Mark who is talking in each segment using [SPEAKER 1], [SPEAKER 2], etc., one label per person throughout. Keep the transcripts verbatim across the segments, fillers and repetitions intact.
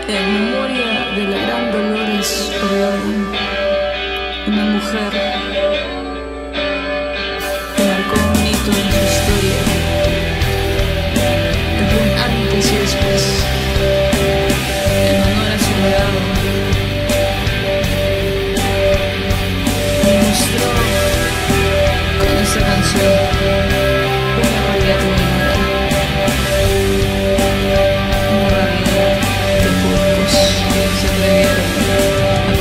[SPEAKER 1] En memoria de la gran Dolores O'Riordan, una mujer que marcó un hito en su historia, desde un antes y después, en honor a su legado, mostró con esta canción una realidad única, una realidad que pocos se atrevieron a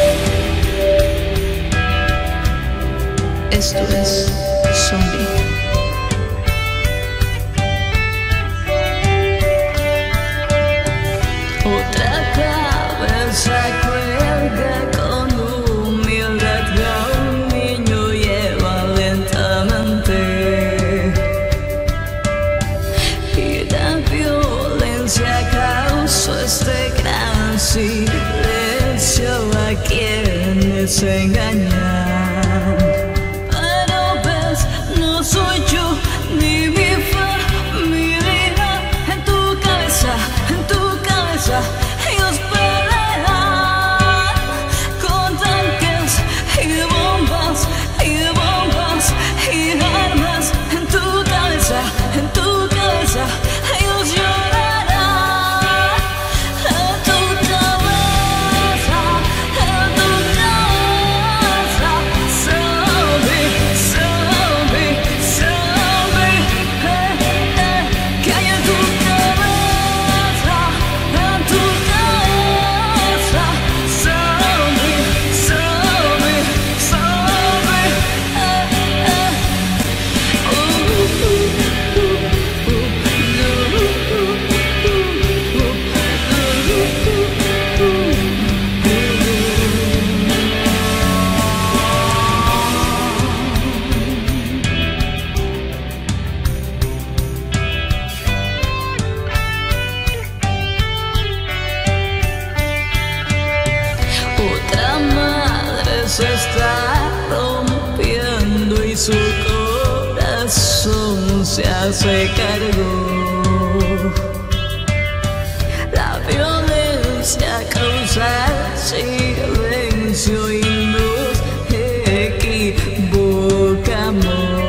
[SPEAKER 1] contar. Esto es Suni. Otra cabeza cuelga con humildad que un niño lleva lentamente, y la violencia causó este gran silencio a quienes engañan. Pero ves, no soy yo ni mi familia. En tu cabeza, en tu cabeza ellos pelean con tanques y bombas y bombas y armas. En tu cabeza, en tu cabeza ellos llorarán. En tu cabeza, en tu cabeza, zombie, zombie, zombie, eh, eh, que hay en tu cabeza, en tu cabeza, zombie, zombie, zombie, eh, eh, uh, uh, uh, uh, Otra madre se está rompiendo y su corazón se hace cargo. La violencia causa silencio y nos equivocamos.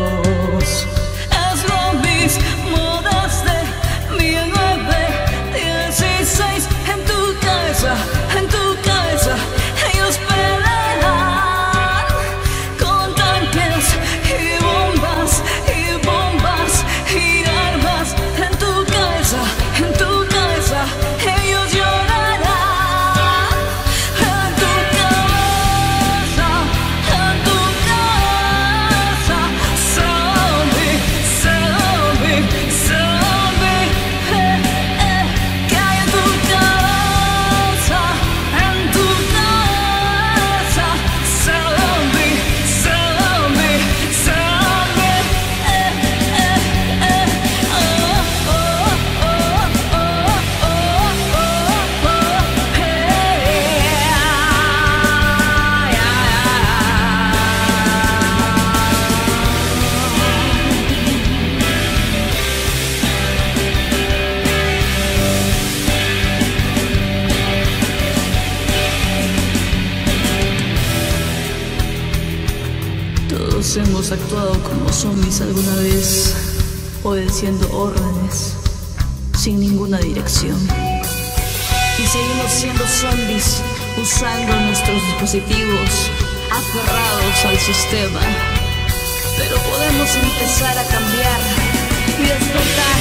[SPEAKER 1] Es lo mismo desde mil novecientos dieciséis. En tu cabeza, en tu cabeza ellos pelean con tanques y bombas y bombas y armas. En tu cabeza, en tu cabeza ellos llorarán. En tu cabeza, en tu cabeza, zombie, zombie, zombie, eh, eh, que hay en tu cabeza, en tu cabeza, zombie, zombie, zombie, eh, eh, eh, oh, oh, oh, oh, oh, oh, oh, hey, Todos hemos actuado como zombies alguna vez, obedeciendo órdenes, sin ninguna dirección. Y seguimos siendo zombies, usando nuestros dispositivos, aferrados al sistema. Pero podemos empezar a cambiar y despertar.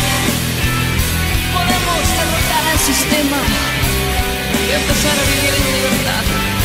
[SPEAKER 1] Podemos derrotar al sistema y empezar a vivir en libertad.